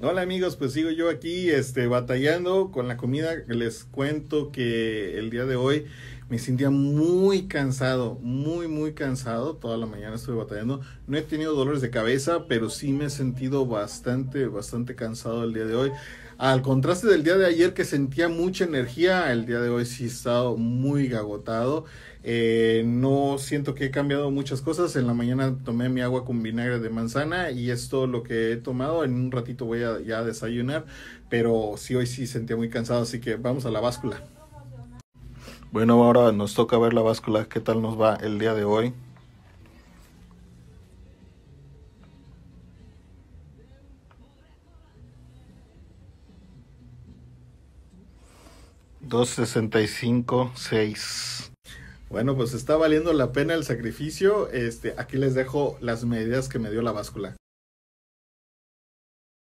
Hola amigos, pues sigo yo aquí batallando con la comida. Les cuento que el día de hoy me sentía muy cansado, muy cansado. Toda la mañana estuve batallando. No he tenido dolores de cabeza, pero sí me he sentido bastante cansado el día de hoy. Al contraste del día de ayer que sentía mucha energía, el día de hoy sí he estado muy agotado. No siento que he cambiado muchas cosas. En la mañana tomé mi agua con vinagre de manzana y es todo lo que he tomado. En un ratito voy a ya desayunar, pero sí, hoy sí sentía muy cansado, así que vamos a la báscula. Bueno, ahora nos toca ver la báscula, qué tal nos va el día de hoy. $2.65.6. Bueno, pues está valiendo la pena el sacrificio. Aquí les dejo las medidas que me dio la báscula.